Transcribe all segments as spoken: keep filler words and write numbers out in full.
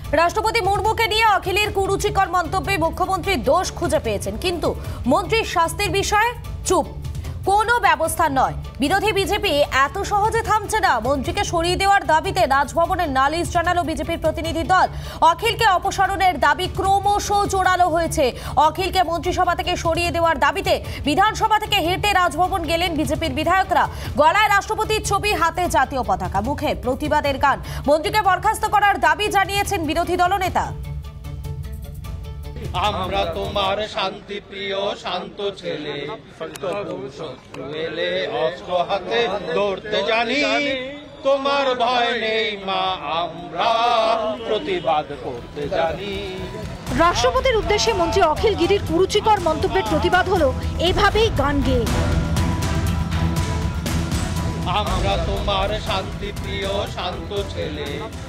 রাষ্ট্রপতি মুর্মুকে নিয়ে অখিলের কুরুচিকর মন্তব্যে মুখ্যমন্ত্রী দোষ খুঁজে পেয়েছেন, কিন্তু মন্ত্রীর শাস্তির বিষয়ে চুপ, কোনো ব্যবস্থা নয়। বিরোধী বিজেপি এত সহজে থামছে না। মন্ত্রীকে সরিয়ে দেওয়ার দাবিতে রাজভবনের নালিশ জানালো বিজেপির প্রতিনিধি দল। অখিলকে অপসারণের দাবি ক্রমশ জোরালো হয়েছে। অখিলকে মন্ত্রিসভা থেকে সরিয়ে দেওয়ার দাবিতে বিধানসভা থেকে হেঁটে রাজভবন গেলেন বিজেপির বিধায়করা। গলায় রাষ্ট্রপতির ছবি, হাতে জাতীয় পতাকা, মুখে প্রতিবাদের গান। মন্ত্রীকে বরখাস্ত করার দাবি জানিয়েছেন বিরোধী দলনেতা। আমরা তোমার শান্তি প্রিয় শান্ত ছেলে, শত্রু এলে অস্ত্র হাতে ধরতে জানি, তোমার ভয় নেই মা, আমরা প্রতিবাদ করতে জানি। রাষ্ট্রপতির উদ্দেশ্যে মন্ত্রী অখিল গিরির কুরুচিকর মন্তব্যের প্রতিবাদ হলো এভাবেই গান গেয়ে। আমরা তোমার শান্তি প্রিয় শান্ত ছেলে,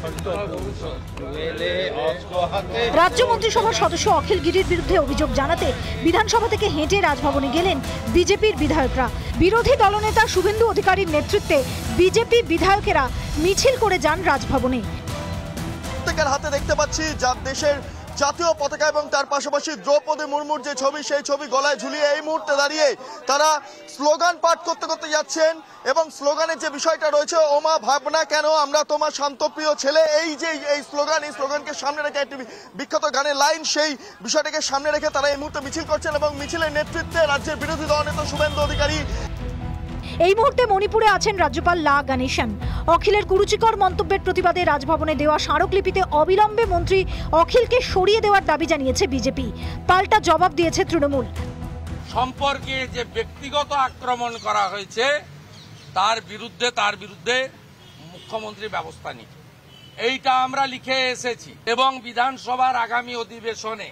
রাজ্য মন্ত্রিসভার সদস্য অখিল গিরির বিরুদ্ধে অভিযোগ জানাতে বিধানসভা থেকে হেঁটে রাজভবনে গেলেন বিজেপির বিধায়করা। বিরোধী দলনেতা শুভেন্দু অধিকারীর নেতৃত্বে বিজেপি বিধায়কেরা মিছিল করে যান রাজভবনে। প্রত্যেকের হাতে দেখতে পাচ্ছি যার দেশের জাতীয় পতাকা এবং তার পাশাপাশি দ্রৌপদী মুর্মুর যে ছবি, সেই ছবি গলায় ঝুলিয়ে এই মুহূর্তে দাঁড়িয়ে তারা স্লোগান পাঠ করতে করতে যাচ্ছেন। এবং স্লোগানের যে বিষয়টা রয়েছে, ওমা ভাবনা কেন, আমরা তোমার শান্তপ্রিয় ছেলে, এই যে এই স্লোগান, এই স্লোগানকে সামনে রেখে একটি বিখ্যাত গানের লাইন, সেই বিষয়টাকে সামনে রেখে তারা এই মুহূর্তে মিছিল করছেন এবং মিছিলের নেতৃত্বে রাজ্যের বিরোধী দলনেতা শুভেন্দু অধিকারী। এই মুহূর্তে মণিপুরে আছেন রাজ্যপাল লা গণেশন। অখিলের কুরুচিকর মন্তব্যের প্রতিবাদে রাজভবনে দেওয়া স্মারকলিপিতে অবিলম্বে মন্ত্রী অখিলকে সরিয়ে দেওয়ার দাবি জানিয়েছে বিজেপি। পাল্টা জবাব দিয়েছে তৃণমূল। সম্পর্কে যে ব্যক্তিগত আক্রমণ করা হয়েছে তার বিরুদ্ধে তার বিরুদ্ধে মুখ্যমন্ত্রী ব্যবস্থা নিক, এইটা আমরা লিখে এসেছি। এবং বিধানসভার আগামী অধিবেশনে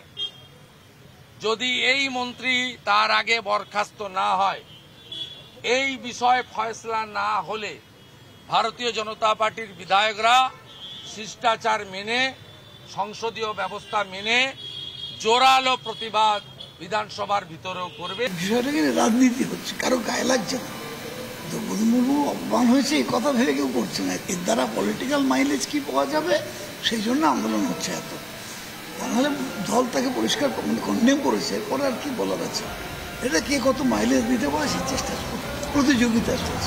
যদি এই মন্ত্রী তার আগে বরখাস্ত না হয়, এই বিষয়ে ফয়সলা না হলে ভারতীয় জনতা পার্টির বিধায়করা শিষ্টাচার মেনে, সংসদীয় ব্যবস্থা মেনে জোরালো প্রতিবাদ বিধানসভার ভিতরেও করবে। বিষয়টা কিন্তু রাজনীতি হচ্ছে, কারো গায়ে লাগছে না। দ্রৌপদী মুর্মু অপমান হয়েছে এই কথা ভেবে কেউ করছে না। এর দ্বারা পলিটিক্যাল মাইলেজ কি পাওয়া যাবে, সেই জন্য আন্দোলন হচ্ছে এত। তাহলে দল তাকে পরিষ্কার কন্ডেম করেছে, এরপরে আর কি বলার আছে? এটা কে কত মাইলেজ দিতে পারে সেই চেষ্টা করছে, প্রতিযোগিতা চলছে।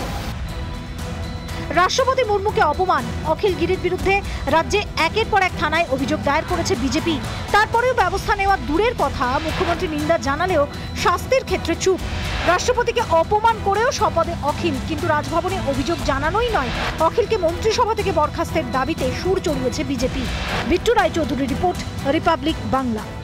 রাষ্ট্রপতি মুর্মুকে অপমান, অখিল গিরির বিরুদ্ধে রাজ্যে একের পর এক থানায় অভিযোগ দায়ের করেছে বিজেপি। তারপরেও ব্যবস্থা নেওয়া দূরের কথা, মুখ্যমন্ত্রী নিন্দা জানালেও শাস্তির ক্ষেত্রে চুপ। রাষ্ট্রপতিকে অপমান করেও শপথে অখিল, কিন্তু রাজভবনে অভিযোগ জানানোই নয়, অখিলকে মন্ত্রিসভা থেকে বরখাস্তের দাবিতে সুর চড়িয়েছে বিজেপি। বিট্টু রায়চৌধুরীর রিপোর্ট, রিপাবলিক বাংলা।